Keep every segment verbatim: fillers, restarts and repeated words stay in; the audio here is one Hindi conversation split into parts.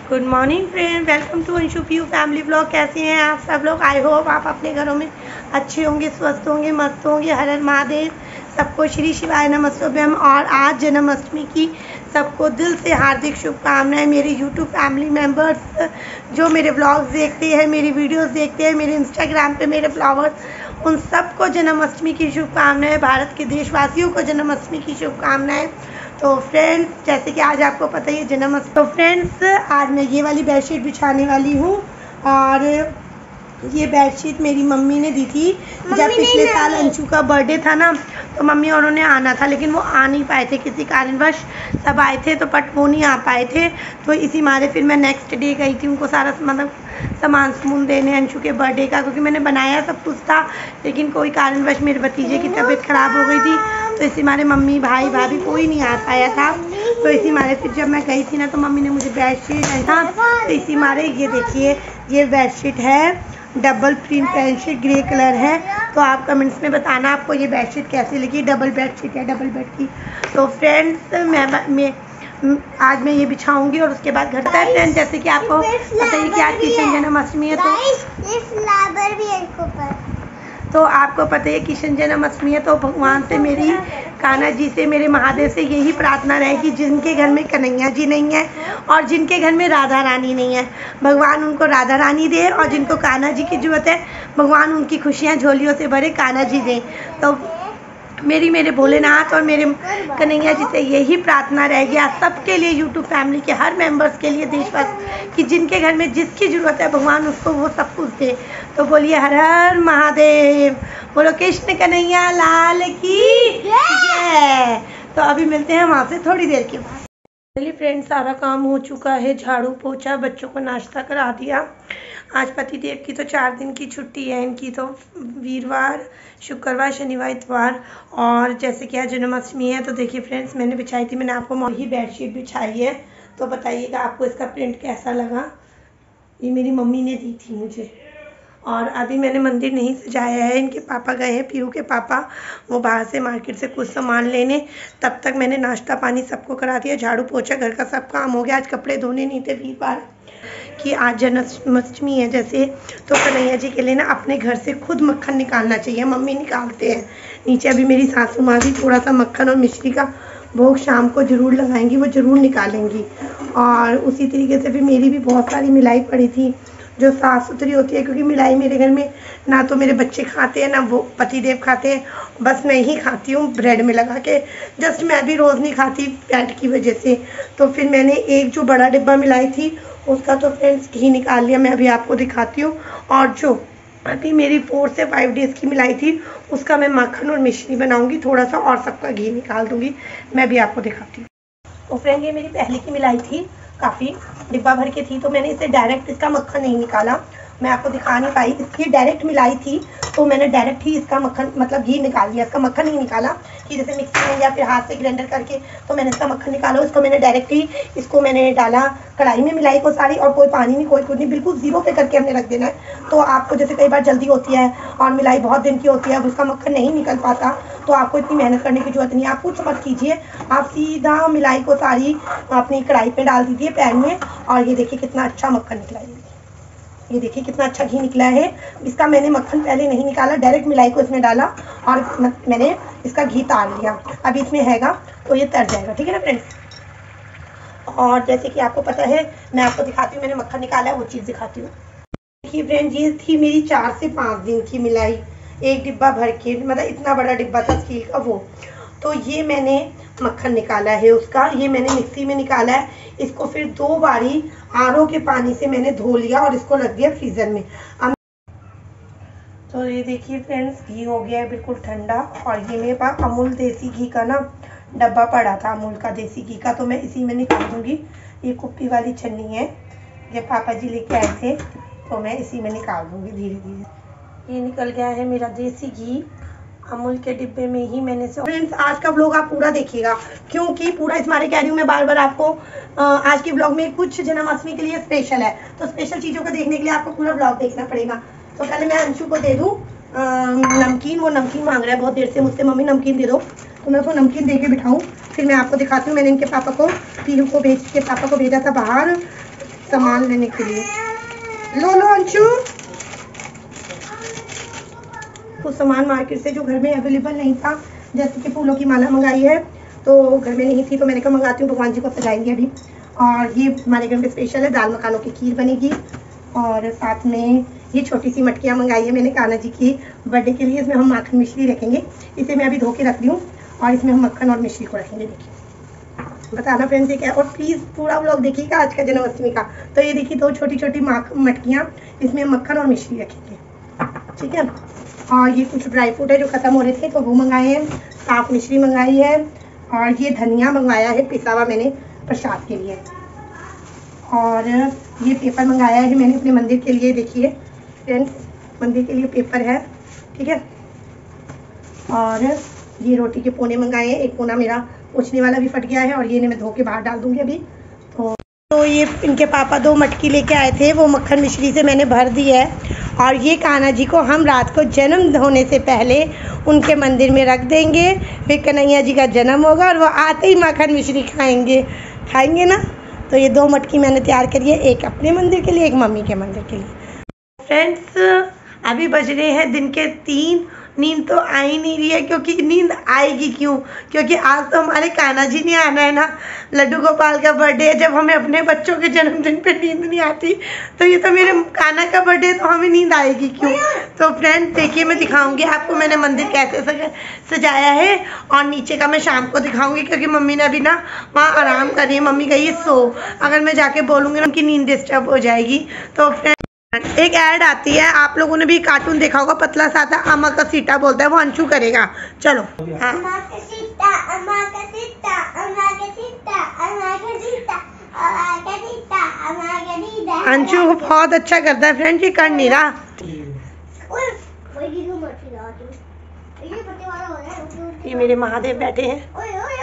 Good morning friend, welcome to Anshu P U family blog. कैसे हैं आप सब लोग? आई होप आप अपने घरों में अच्छे होंगे, स्वस्थ होंगे, मस्त होंगे। हर हर महादेव। सबको श्री शिवाय नमस्तुभ्यम। और आज जन्माष्टमी की सबको दिल से हार्दिक शुभकामनाएं। मेरे यूट्यूब फैमिली मेम्बर्स जो मेरे ब्लॉग्स देखते हैं, मेरी वीडियोस देखते हैं, मेरे इंस्टाग्राम पे मेरे फ्लावर्स, उन सबको जन्माष्टमी की शुभकामनाएं। भारत के देशवासियों को जन्माष्टमी की शुभकामनाएं। तो फ्रेंड्स, जैसे कि आज आपको पता ही है जन्माष्टमी। तो फ्रेंड्स, आज मैं ये वाली बेडशीट बिछाने वाली हूँ। और ये बेडशीट मेरी मम्मी ने दी थी जब पिछले साल अंशु का बर्थडे था ना, तो मम्मी और उन्होंने आना था, लेकिन वो आ नहीं पाए थे किसी कारणवश। सब आए थे तो बट वो नहीं आ पाए थे, तो इसी मारे फिर मैं नेक्स्ट डे गई थी उनको सारा मतलब सामान समून देने अंशु के बर्थडे का, क्योंकि मैंने बनाया सब कुछ था, लेकिन कोई कारणवश मेरे भतीजे की तबीयत ख़राब हो गई थी, तो इसी मारे मम्मी भाई भाभी कोई नहीं आ पाया था। तो इसी मारे फिर जब मैं गई थी ना, तो मम्मी ने मुझे बेडशीट था, तो इसी मारे ये देखिए, ये बेडशीट है double print bedsheet, grey colour है। तो आप कमेंट्स में बताना आपको ये बेडशीट कैसी लगी। डबल बेडशीट है, डबल बेड की। तो फ्रेंड्स, मैं मैं आज मैं ये बिछाऊंगी और उसके बाद घर का फ्रेंड, जैसे कि आपको पता ही कि आज किशन जन्माष्टमी है, तो तो आपको पता है किशन जन्माष्टमी है, तो भगवान से मेरी, कान्हा जी से, मेरे महादेव से यही प्रार्थना रहेगी, जिनके घर में कन्हैया जी नहीं है और जिनके घर में राधा रानी नहीं है, भगवान उनको राधा रानी दे, और जिनको कान्हा जी की जरूरत है, भगवान उनकी खुशियाँ झोलियों से भरे कान्हा जी दें। तो मेरी मेरे भोलेनाथ और मेरे कन्हैया जी से यही प्रार्थना रहेगी आज सबके लिए, यूट्यूब फैमिली के हर मेंबर्स के लिए, देशवासी, कि जिनके घर में जिसकी ज़रूरत है भगवान उसको वो सब कुछ दे। तो बोलिए हर हर महादेव, बोलो कृष्ण कन्हैया लाल की जय। तो अभी मिलते हैं वहाँ से थोड़ी देर के बाद। चलिए फ्रेंड, सारा काम हो चुका है, झाड़ू पोछा, बच्चों को नाश्ता करा दिया। आज पतिदेव की तो चार दिन की छुट्टी है, इनकी तो वीरवार, शुक्रवार, शनिवार, इतवार। और जैसे कि आज जन्माष्टमी है, तो देखिए फ्रेंड्स, मैंने बिछाई थी, मैंने आपको ही बेडशीट बिछाई है, तो बताइएगा आपको इसका प्रिंट कैसा लगा। ये मेरी मम्मी ने दी थी मुझे। और अभी मैंने मंदिर नहीं सजाया है, इनके पापा गए हैं, पीहू के पापा, वो बाहर से मार्केट से कुछ सामान लेने। तब तक मैंने नाश्ता पानी सबको करा दिया, झाड़ू पोछा, घर का सब काम हो गया। आज कपड़े धोने नहीं थे, वीरवार कि आज जन्माष्टमी है जैसे, तो कन्हैया जी के लिए ना अपने घर से खुद मक्खन निकालना चाहिए, मम्मी निकालते हैं। नीचे अभी मेरी सासू माँ भी थोड़ा सा मक्खन और मिश्री का भोग शाम को ज़रूर लगाएंगी, वो ज़रूर निकालेंगी। और उसी तरीके से फिर मेरी भी बहुत सारी मिलाई पड़ी थी जो साफ़ सुथरी होती है, क्योंकि मिलाई मेरे घर में ना तो मेरे बच्चे खाते हैं ना वो पतिदेव खाते हैं, बस मैं ही खाती हूँ ब्रेड में लगा के। जस्ट मैं भी रोज़ नहीं खाती पेट की वजह से। तो फिर मैंने एक जो बड़ा डिब्बा मिलाई थी उसका तो फ्रेंड्स घी निकाल लिया, मैं अभी आपको दिखाती हूँ। और जो अभी मेरी फोर से फाइव डेज़ की मिलाई थी उसका मैं मक्खन और मिश्री बनाऊँगी थोड़ा सा, और सबका घी निकाल दूँगी, मैं भी आपको दिखाती हूँ। तो फ्रेंड, ये मेरी पहले की मिलाई थी, काफ़ी डिब्बा भर के थी, तो मैंने इसे डायरेक्ट इसका मक्खन नहीं निकाला, मैं आपको दिखा नहीं पाई। इसकी डायरेक्ट मिलाई थी तो मैंने डायरेक्ट ही इसका मक्खन मतलब घी निकाल लिया, इसका मक्खन नहीं निकाला कि जैसे मिक्सी में या फिर हाथ से ग्राइंडर करके, तो मैंने इसका मक्खन निकाला। इसको मैंने डायरेक्ट ही इसको मैंने डाला कढ़ाई में, मिलाई को सारी, और कोई पानी नहीं, कोई कुछ नहीं, बिल्कुल जीरो पे करके हमने रख देना है। तो आपको जैसे कई बार जल्दी होती है और मिलाई बहुत दिन की होती है, अब उसका मक्खन नहीं निकल पाता, तो आपको इतनी मेहनत करने की जरूरत नहीं है। आप कुछ मत कीजिए, आप सीधा मिलाई को सारी अपनी कढ़ाई पे डाल दीजिए पैन में, और ये देखिए कितना अच्छा मक्खन निकला है। ये देखिए कितना अच्छा घी निकला है। इसका मैंने मक्खन पहले नहीं निकाला, डायरेक्ट मिलाई को इसमें डाला और मैंने इसका घी तार लिया। अभी इसमें हैगा तो ये तर जाएगा, ठीक है ना फ्रेंड्स। और जैसे कि आपको पता है, मैं आपको दिखाती हूँ मैंने मक्खन निकाला है, वो चीज़ दिखाती हूँ। देखिए फ्रेंड्स, ये थी मेरी चार से पाँच दिन की मिलाई, एक डिब्बा भर के, मतलब इतना बड़ा डिब्बा था स्टील का वो। तो ये मैंने मक्खन निकाला है उसका, ये मैंने मिक्सी में निकाला है। इसको फिर दो बारी आर ओ के पानी से मैंने धो लिया और इसको रख दिया फ्रीज़र में। अब तो ये देखिए फ्रेंड्स, घी हो गया है बिल्कुल ठंडा। और ये मेरे पास अमूल देसी घी का ना डब्बा पड़ा था, अमूल का देसी घी का, तो मैं इसी में निकाल दूँगी। ये कुप्पी वाली छन्नी है, ये पापा जी लेके आए थे, तो मैं इसी में निकाल दूँगी धीरे धीरे। ये निकल गया है मेरा देसी घी अमूल के डिब्बे में ही मैंने से। फ्रेंड्स, आज का व्लॉग आप पूरा देखिएगा, क्योंकि पूरा इस मारे कह रही हूँ मैं बार बार आपको, आज के व्लॉग में कुछ जन्माष्टमी के लिए स्पेशल है, तो स्पेशल चीज़ों को देखने के लिए आपको पूरा व्लॉग देखना पड़ेगा। तो पहले मैं अंशु को दे दूँ नमकीन, वो नमकीन मांग रहा है बहुत देर से मुझसे, मम्मी नमकीन दे दो, तो मैं उसको नमकीन दे के बिठाऊँ। फिर मैं आपको दिखाती हूँ, मैंने इनके पापा को, पीहू को भेज के पापा को भेजा था बाहर सामान लेने के लिए। लो लो अंशु, कुछ सामान मार्केट से जो घर में अवेलेबल नहीं था, जैसे कि फूलों की माला मंगाई है, तो घर में नहीं थी तो मैंने कहा मंगाती हूँ, भगवान जी को सजाएंगे अभी। और ये हमारे घर में स्पेशल है, दाल मखानों की खीर बनेगी। और साथ में ये छोटी सी मटकियाँ मंगाई है मैंने कान्हा जी की बर्थडे के लिए। इसमें हम माखन मिश्री रखेंगे। इसे मैं अभी धो के रख दी हूँ और इसमें हम मक्खन और मिश्री को रखेंगे। देखिए, बताना फ्रेंड्स ये क्या है। और प्लीज़ पूरा व्लॉग देखिएगा आज का जन्माष्टमी का। तो ये देखिए दो छोटी छोटी माख मटकियाँ, इसमें मक्खन और मिश्री रखेंगे, ठीक है। और ये कुछ ड्राई फ्रूट है जो ख़त्म हो रहे थे तो वो मंगाए हैं। साफ मिश्री मंगाई है और ये धनिया मंगाया है पिसा हुआ मैंने प्रसाद के लिए। और ये पेपर मंगाया है मैंने अपने मंदिर के लिए। देखिए फ्रेंड्स, मंदिर के लिए पेपर है, ठीक है। और ये रोटी के पोने मंगाए हैं। एक पोना मेरा पोछने वाला भी फट गया है और ये मैं धो के बाहर डाल दूंगी अभी। तो तो ये इनके पापा दो मटकी लेके आए थे, वो मक्खन मिश्री से मैंने भर दी है। और ये कान्हा जी को हम रात को जन्म होने से पहले उनके मंदिर में रख देंगे। फिर कन्हैया जी का जन्म होगा और वो आते ही मक्खन मिश्री खाएंगे खाएंगे ना। तो ये दो मटकी मैंने तैयार करी है, एक अपने मंदिर के लिए, एक मम्मी के मंदिर के लिए। फ्रेंड्स अभी बज रहे हैं दिन के तीन। नींद तो आ ही नहीं रही है, क्योंकि नींद आएगी क्यों, क्योंकि आज तो हमारे कान्हा जी नहीं आना है ना। लड्डू गोपाल का बर्थडे है। जब हमें अपने बच्चों के जन्मदिन पे नींद नहीं आती तो ये तो मेरे कान्हा का बर्थडे है, तो हमें नींद आएगी क्यों। तो फ्रेंड्स देखिए, मैं दिखाऊंगी आपको मैंने मंदिर कैसे सजाया है। और नीचे का मैं शाम को दिखाऊंगी, क्योंकि मम्मी ने अभी ना वहाँ आराम कर रही है। मम्मी गई है सो, अगर मैं जाके बोलूँगी ना उनकी नींद डिस्टर्ब हो जाएगी। तो फ्रेंड्स एक ऐड आती है, आप लोगों ने भी कार्टून देखा होगा, पतला सा था, अम्मा का सीता बोलता है, वो अंशु करेगा। चलो हाँ। अंशु बहुत अच्छा करता है फ्रेंड, ये कर नहीं रहा। ये मेरे महादेव बैठे हैं,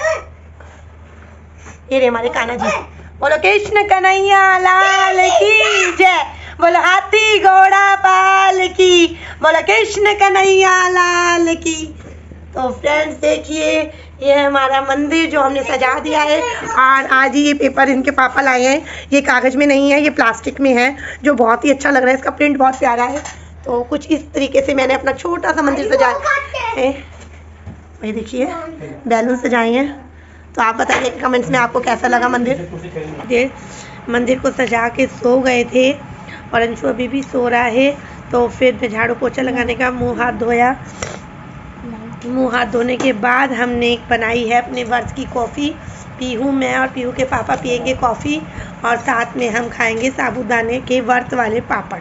ये रे हमारे कान्हा जी। बोलो कृष्ण कन्हैया लाल की जय, बोलो हाथी घोड़ा पाल की, बोलो कृष्ण कन्हैया लाल की। तो फ्रेंड्स देखिए, ये है हमारा मंदिर जो हमने सजा दिया है। और आज ही ये पेपर इनके पापा लाए हैं। ये कागज़ में नहीं है, ये प्लास्टिक में है, जो बहुत ही अच्छा लग रहा है। इसका प्रिंट बहुत प्यारा है। तो कुछ इस तरीके से मैंने अपना छोटा सा मंदिर सजाया है। ये देखिए बैलून सजाए हैं। तो आप बताइए कमेंट्स में आपको कैसा लगा मंदिर। ये मंदिर को सजा के सो गए थे और अंशु अभी भी सो रहा है। तो फिर मैं झाड़ू पोछा लगाने का मुंह हाथ धोया। मुंह हाथ धोने के बाद हमने एक बनाई है अपने वर्ष की कॉफ़ी। पीहू मैं और पीहू के पापा पियेंगे कॉफ़ी और साथ में हम खाएंगे साबूदाने के वर्त वाले पापड़।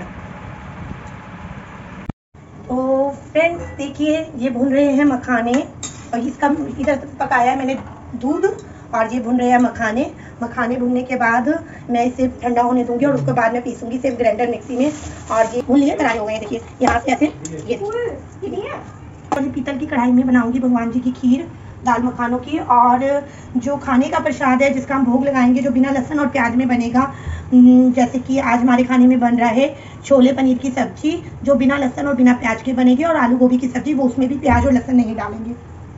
तो फ्रेंड्स देखिए, ये भून रहे हैं मखाने और इसका इधर पकाया है मैंने दूध और ये भून रहे हैं मखाने। मखाने भूनने के बाद मैं इसे ठंडा होने दूंगी और उसके बाद मैं पीसूंगी सिर्फ ग्राइंडर मिक्सी में। और ये भून लिए करारे हो गए, देखिए यहाँ से ऐसे ये देखिए। और पीतल की कढ़ाई में बनाऊंगी भगवान जी की खीर दाल मखानों की। और जो खाने का प्रसाद है जिसका हम भोग लगाएंगे, जो बिना लहसुन और प्याज में बनेगा, जैसे कि आज हमारे खाने में बन रहा है छोले पनीर की सब्जी, जो बिना लहसुन और बिना प्याज के बनेगी, और आलू गोभी की सब्जी, वो उसमें भी प्याज और लहसुन नहीं डालेंगे।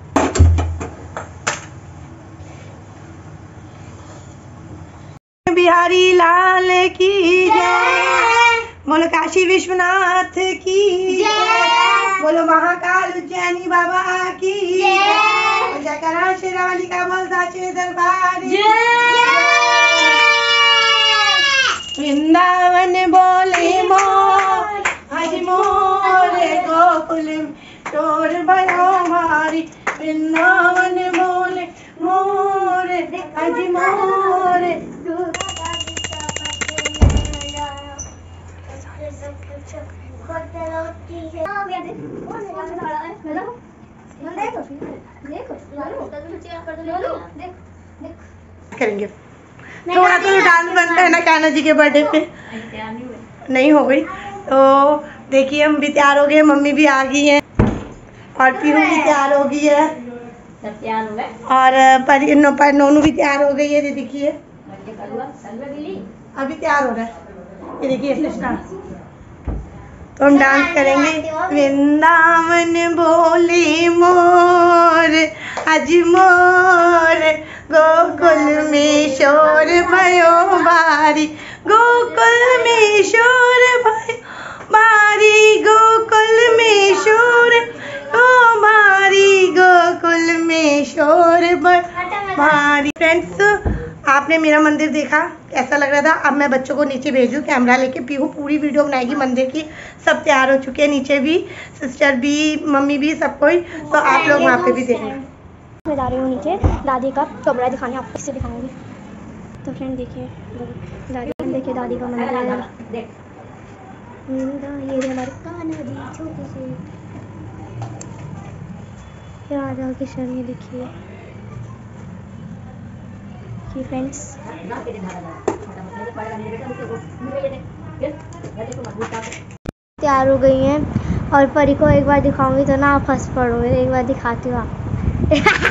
बिहारी लाल की जय, बोलो काशी विश्वनाथ की जय, बोलो महाकाल उज्जैनी बाबा की जय, जयकारा शेरावाली का बोल साचे दरबार वृंदावन बोले मोर, हज मोर गोकुल चोर भयो मारी। वृंदावन बोले मोर, हज मोर। करेंगे थोड़ा तो डांस बनता है ना कान्हा जी के बर्थडे पे, नहीं हो गई। तो देखिए हम भी तैयार हो गए, मम्मी भी आ गई है और पीहू भी तैयार हो गई है और पर, नो, पर नोनू भी तैयार हो गई है। ये देखिए अभी तैयार हो रहा है, ये देखिए कृष्णा। तो हम डांस करेंगे। वृंदावन बोले मोर, अज मोर गोकुल में शोर भयो बारी। गोकुल में शोर भयो मारी गोकुल में शोर ओ मारी गोकुल में शोर मारी। फ्रेंड्स, आपने मेरा मंदिर देखा कैसा लग रहा था। अब मैं बच्चों को नीचे भेजूँ कैमरा लेके। पीहू पूरी वीडियो बनाएगी मंदिर की। सब तैयार हो चुके हैं, नीचे भी सिस्टर भी मम्मी भी सब कोई। तो आप लोग वहाँ पे भी देखना। मैं जा रही हूँ नीचे दादी का कमरा दिखाने, आपको इससे दिखाऊंगी। तो फ्रेंड देखिए दादी, देखिए दादी का मंदिर है। ये हमारे कान्हा जी छोटे से राधा कृष्ण, ये देखिए फ्रेंड्स। तैयार हो गई हैं और परी को एक बार दिखाऊंगी तो ना आप हंस पड़ोगे। एक बार दिखाती हूँ आपको।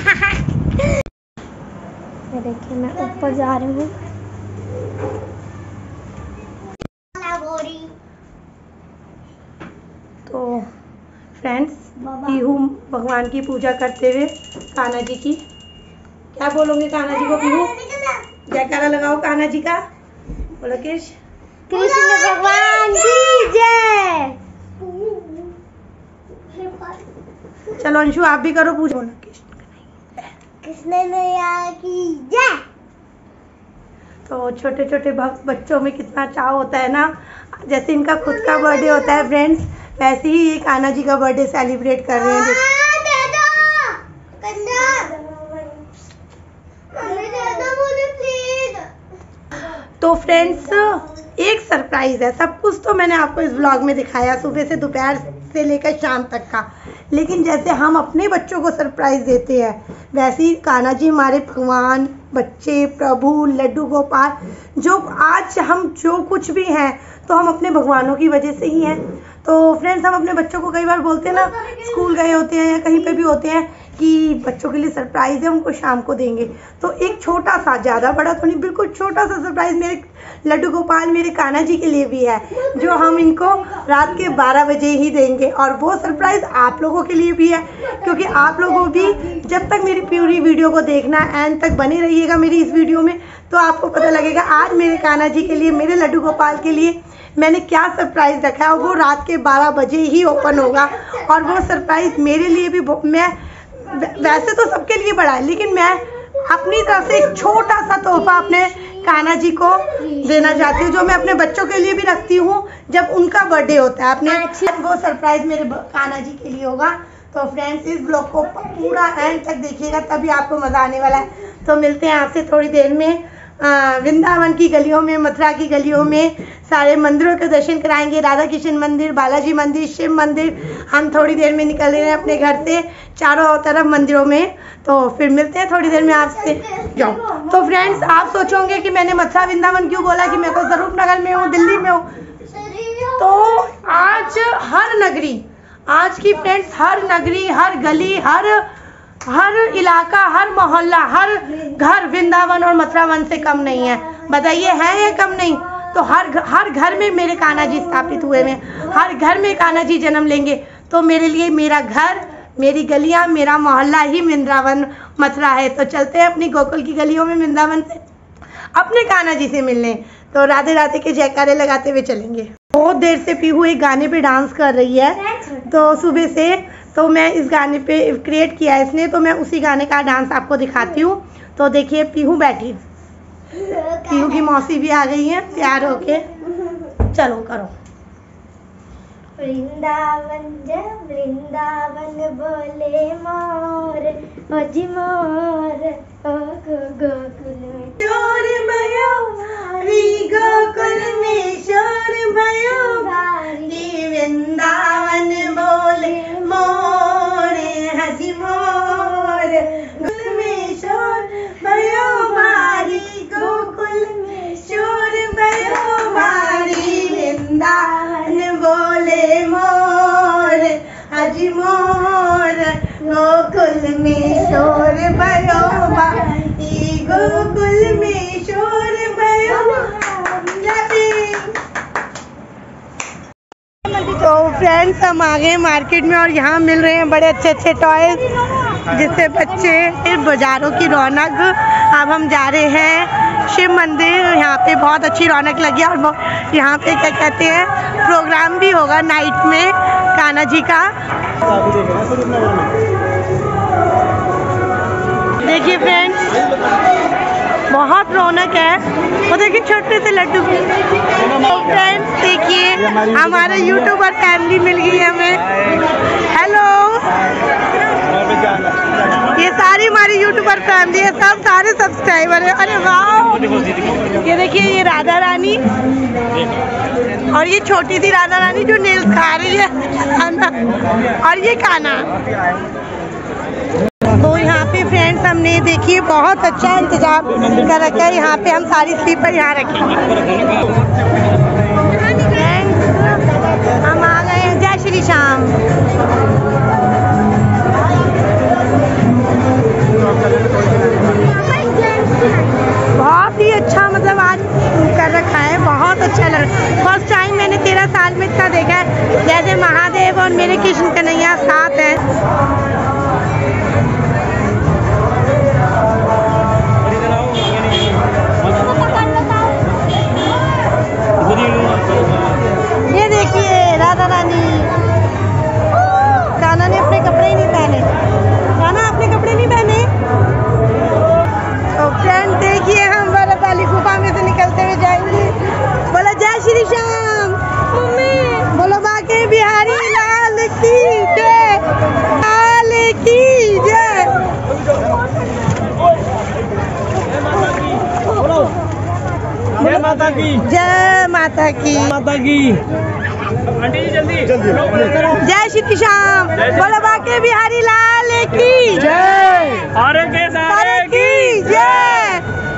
ये देखिए मैं ऊपर जा रही हूँ। तो फ्रेंड्स, पीहू भगवान की पूजा करते हुए कान्हा जी की, क्या बोलोगे कान्हा जी को? पीहू जयकारा लगाओ कान्हा जी का। बोलो कृष्ण कृष्ण भगवान की जय। चलो अंशु आप भी करो पूजा। कृष्ण मैया की जय। तो छोटे छोटे भक्त बच्चों में कितना चाव होता है ना। जैसे इनका खुद का बर्थडे होता है फ्रेंड्स, वैसे ही ये कान्हा जी का बर्थडे सेलिब्रेट कर रहे हैं। तो फ्रेंड्स, एक सरप्राइज है। सब कुछ तो मैंने आपको इस व्लॉग में दिखाया, सुबह से दोपहर से लेकर शाम तक का। लेकिन जैसे हम अपने बच्चों को सरप्राइज देते हैं, वैसे ही कान्हा जी हमारे भगवान, बच्चे, प्रभु, लड्डू गोपाल, जो आज हम जो कुछ भी हैं तो हम अपने भगवानों की वजह से ही हैं। तो फ्रेंड्स, हम अपने बच्चों को कई बार बोलते हैं ना, स्कूल गए होते हैं या कहीं पे भी होते हैं कि बच्चों के लिए सरप्राइज है, उनको शाम को देंगे। तो एक छोटा सा, ज़्यादा बड़ा तो नहीं, बिल्कुल छोटा सा सरप्राइज मेरे लड्डू गोपाल, मेरे कान्हा जी के लिए भी है, जो हम इनको रात के बारह बजे ही देंगे। और वो सरप्राइज आप लोगों के लिए भी है, क्योंकि आप लोगों भी जब तक मेरी पूरी वीडियो को देखना, एंड तक बने रहिएगा मेरी इस वीडियो में, तो आपको पता लगेगा आज मेरे कान्हा जी के लिए, मेरे लड्डू गोपाल के लिए मैंने क्या सरप्राइज रखा है। और वो रात के बारह बजे ही ओपन होगा। और वो सरप्राइज मेरे लिए भी, मैं वैसे तो सबके लिए बड़ा है, लेकिन मैं अपनी तरफ से एक छोटा सा तोहफा अपने कान्हा जी को देना चाहती हूँ, जो मैं अपने बच्चों के लिए भी रखती हूँ जब उनका बर्थडे होता है अपने। वो सरप्राइज मेरे कान्हा जी के लिए होगा। तो फ्रेंड्स, इस ब्लॉग को पूरा एंड तक देखिएगा, तभी आपको मज़ा आने वाला है। तो मिलते हैं आपसे थोड़ी देर में। वृंदावन की गलियों में, मथुरा की गलियों में सारे मंदिरों के दर्शन कराएंगे। राधा कृष्ण मंदिर, बालाजी मंदिर, शिव मंदिर। हम थोड़ी देर में निकल रहे हैं अपने घर से चारों तरफ मंदिरों में। तो फिर मिलते हैं थोड़ी देर में आपसे। जाओ। तो फ्रेंड्स, आप सोचोगे कि मैंने मथुरा वृंदावन क्यों बोला, कि मैं तो स्वरूप नगर में हूँ, दिल्ली में हूँ। तो आज हर नगरी, आज की फ्रेंड्स, हर नगरी, हर गली, हर हर इलाका, हर मोहल्ला, हर घर वृंदावन और मथुरावन से कम नहीं है। बताइए है या कम नहीं? तो हर हर घर में मेरे कान्हा जी स्थापित हुए हैं, हर घर में कान्हा जी जन्म लेंगे। तो मेरे लिए मेरा घर, मेरी गलियां, मेरा मोहल्ला ही वृंदावन मथुरा है। तो चलते हैं अपनी गोकुल की गलियों में वृंदावन से अपने कान्हा जी से मिलने। तो राधे राधे के जयकारे लगाते हुए चलेंगे। बहुत देर से पीहू एक गाने पे डांस कर रही है, तो सुबह से। तो मैं इस गाने पे क्रिएट किया है इसने, तो मैं उसी गाने का डांस आपको दिखाती हूँ। तो देखिए पीहू बैठी, पीहू की मौसी भी आ गई है तैयार होके। चलो करो। वृंदावन जब वृंदावन बोले मोर, ओ जी मोर, ओ गोकुल में शोर भयो, री गोकुल में शोर भयो, भारी वृंदावन बोले मोर, हजी मोर, गोकुल में शोर भयो भारी, गोकुल में शोर भयो भारी, वृंदावन बोले मोर, हजी मोर, गोकुल में शोर भयो भारी, गोकुल में शोर भयो भारी। तो फ्रेंड्स, हम आ गए मार्केट में और यहाँ मिल रहे हैं बड़े अच्छे अच्छे टॉयज, जिससे बच्चे, फिर बाजारों की रौनक। अब हम जा रहे हैं शिव मंदिर, यहाँ पे बहुत अच्छी रौनक लगी है। और यहाँ पे क्या कहते हैं प्रोग्राम भी होगा नाइट में कान्हा जी का। देखिए फ्रेंड्स बहुत रौनक है। वो देखिए छोटे से लड्डू। तो फ्रेंड्स देखिए हमारे यूट्यूबर फैमिली मिल गई हमें। हेलो, ये सारी हमारी यूट्यूबर फैमिली है, सब सारे सब्सक्राइबर है। अरे वाह, ये देखिए ये राधा रानी और ये छोटी सी राधा रानी जो नेल्स खा रही है और ये कान्हा। तो यहाँ पे फ्रेंड्स हमने देखिए बहुत अच्छा इंतजाम कर रखा है। यहाँ पे हम सारी स्लीपर यहाँ रखेंगे। हम आ गए हैं। जय श्री श्याम। बहुत ही अच्छा मतलब आज कर रखा है, बहुत अच्छा लग रहा है। फर्स्ट टाइम मैंने तेरह साल में इतना देखा है, जैसे महादेव और मेरे कृष्ण कन्हैया साथ हैं। ये देखिए राधा रानी। कान्हा ने अपने कपड़े ही नहीं पहने। कान्हा अपने कपड़े नहीं पहने। तो फ्रेंड देखिए हम बर्फ वाली गुफा में से निकलते हुए जाएंगे। बोलो जय श्री श्याम। मम्मी बोलो बाके बिहारी लाल की जय, लाल की जय। जय माता की, जय माता की, माता की। आंटी जी जल्दी जल्दी। जय श्री श्याम। बोलो बाके बिहारी लाल की जय, अरे के सारे की जय।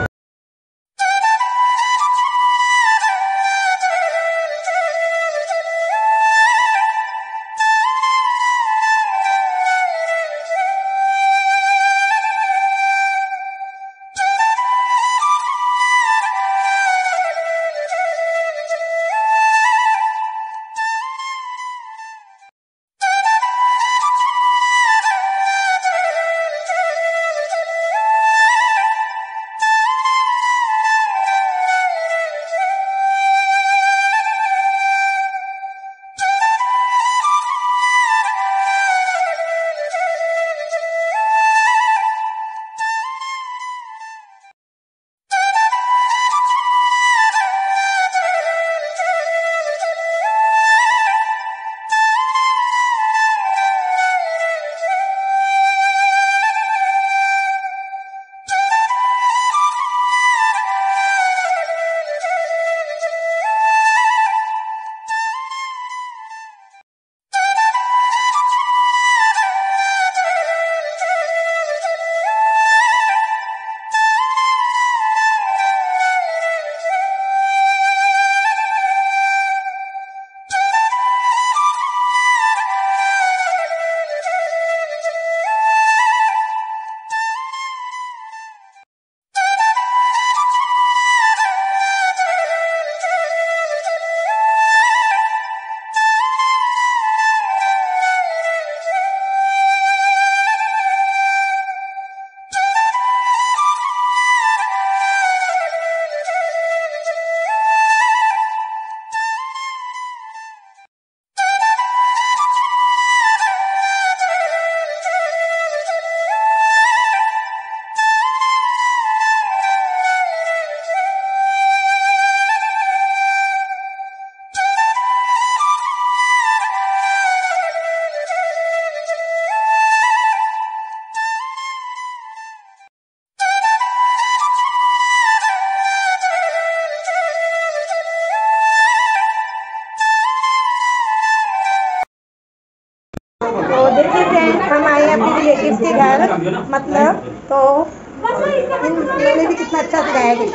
हम आए अपने रिलेटिव्स के घर, मतलब तो इन्होंने भी कितना अच्छा सजाया है।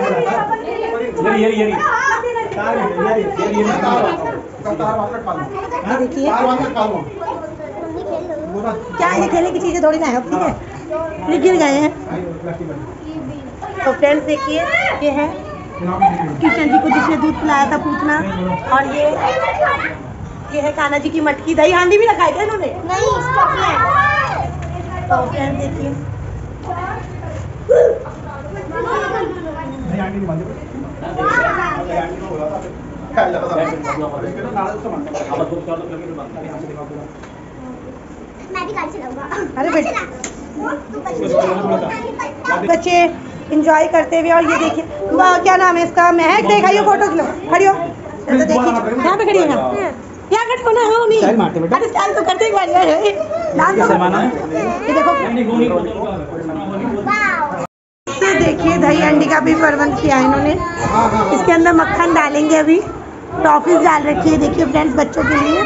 देखिए क्या ये खेलने की चीजें थोड़ी ना है, ठीक है, ये गिर गए हैं। तो फ्रेंड्स देखिए ये है किशन जी को जिसने दूध पिलाया था पूछना, और ये ये है कान्हा जी की मटकी। दही हांडी भी रखा है क्या इन्होंने? नहीं, तो फ्रेंड्स देखिए अरे बेटा बच्चे इंजॉय करते हुए। और ये देखिए क्या नाम है इसका, महक देखा ये फोटो खड़ी हो तो देखिए यहाँ पे खड़ी है, यहाँ खड़ी होना है नहीं। अरे स्टाइल तो करते ही बार है डांस तो ये देखो। देखिए दही अंडी का भी प्रबंध किया है इन्होंने। इसके अंदर मक्खन डालेंगे, अभी टॉफीज डाल रखी है देखिए फ्रेंड्स बच्चों के लिए।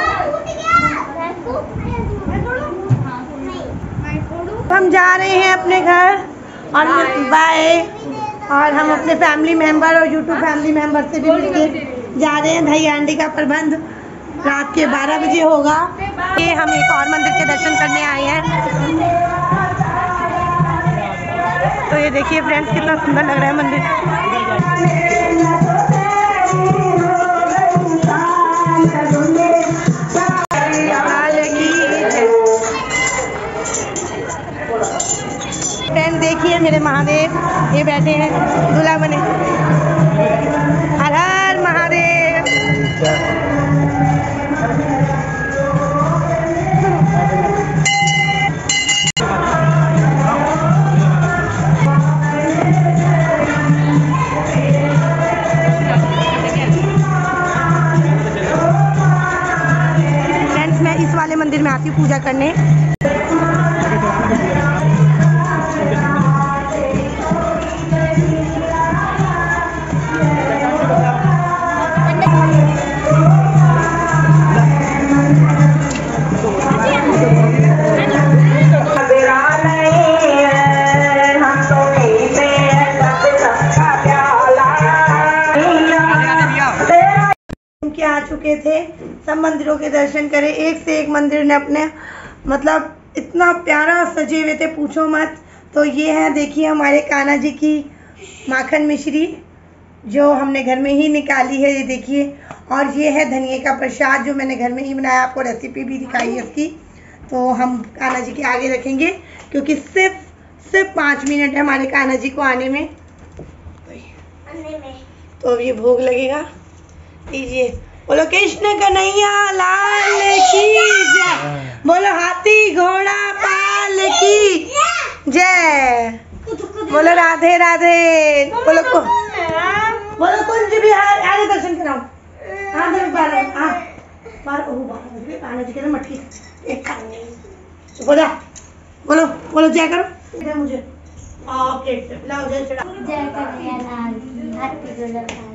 हम जा रहे हैं अपने घर और बाय, और हम अपने फैमिली मेंबर और यूट्यूब फैमिली मेंबर से भी मिलके जा रहे हैं। दही अंडी का प्रबंध रात के बारह बजे होगा। ये हम एक और मंदिर के दर्शन करने आए हैं। तो ये देखिए फ्रेंड्स कितना सुंदर लग रहा है मंदिर। फ्रेंड्स देखिए मेरे महादेव ये बैठे हैं दूल्हा बने। हर हर महादेव। फ्रेंड्स मैं इस वाले मंदिर में आती हूँ पूजा करने। के आ चुके थे, सब मंदिरों के दर्शन करे। एक से एक मंदिर ने अपने मतलब इतना प्यारा सजे हुए थे पूछो मत। तो ये है देखिए हमारे कान्हा जी की माखन मिश्री जो हमने घर में ही निकाली है, ये देखिए। और ये है धनिए का प्रसाद जो मैंने घर में ही बनाया, आपको रेसिपी भी दिखाई है इसकी। तो हम कान्हा जी के आगे रखेंगे क्योंकि सिर्फ सिर्फ पाँच मिनट है हमारे कान्हा जी को आने में। तो अब ये भोग लगेगा, लीजिए। बोलो कृष्ण कन्हैया लाल की जय, बोलो हाथी घोड़ा पाल की जय, बोलो राधे राधे, बोलो को बोलो कुंज बिहार। आगे दर्शन कराओ, हाँ बारह हाँ बारह बारह कान्हा जी के ना मटकी एक बोला बोलो बोलो जय करो मुझे। ओके लाओ जय चढ़ा। जय कन्हैया लाल हाथी घोड़ा पाल।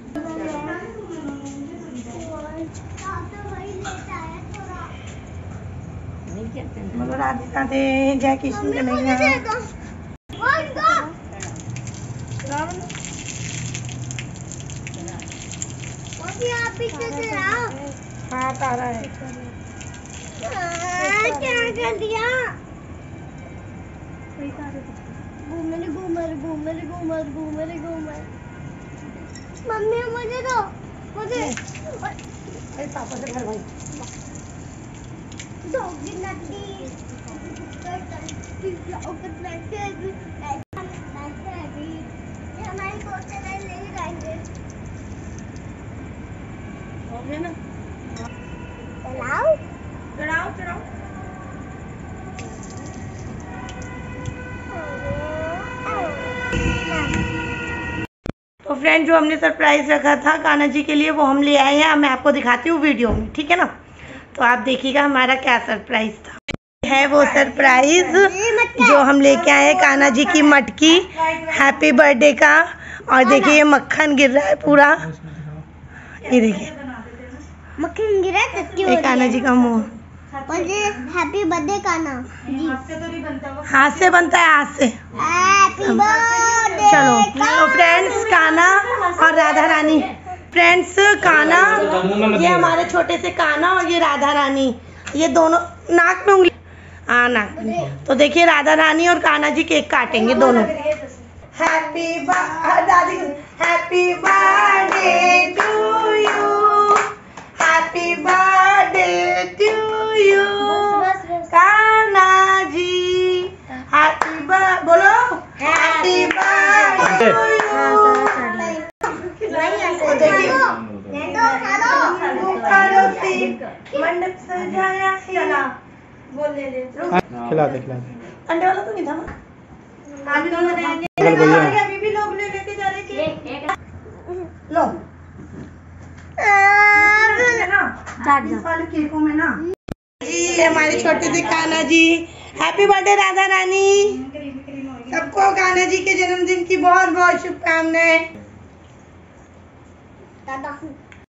बोलो राधे राधे, जय कृष्ण कन्हैया। हाँ तारा है। क्या कर दिया? घूमर घूमर घूमर घूमर घूमर घूमर। मम्मी मुझे दो, मुझे पापा से घर भाई डॉगी नट्टी हमारी पोस्टर ले जाएंगे। ना चलाओ चढ़ाओ चढ़ाओ। तो फ्रेंड जो हमने सरप्राइज रखा था कान्हा जी के लिए वो हम ले आए हैं। अब मैं आपको दिखाती हूँ वीडियो में, ठीक है ना। तो आप देखिएगा हमारा क्या सरप्राइज था। है वो सरप्राइज जो हम लेके आए हैं कान्हा जी की मटकी हैप्पी बर्थडे का। और देखिए ये मक्खन गिर रहा है पूरा, ये देखिए मक्खन गिरा है। ये कान्हा जी का मुंह। Happy birthday Kanha ji. हाथ से बनता है, हाथ से। Happy birthday. चलो तो फ्रेंड्स कान्हा और राधा रानी। फ्रेंड्स कान्हा ये हमारे छोटे से कान्हा और ये राधा रानी, ये दोनों नाक में उंगली, हाँ नाक में। तो देखिए राधा रानी और कान्हा जी केक काटेंगे दोनों। हैप्पी दादी happy birthday to you, happy birthday to you Kanha ji. Happy birthday बोलो, हैप्पी बर्थडे टू यू। मंडप सजाया है। बोल ले ले खिला दे खिला दे। अंडे वाला तो नहीं था ना। अभी लोग चल भैया। अभी भी लोग ले लेके जा रहे केक। लो इस वाले केकों में ना जी हमारे छोटे से कान्हा जी। Happy birthday Radha Rani. सबको कान्हा जी के जन्मदिन की बहुत बहुत शुभकामनाएं।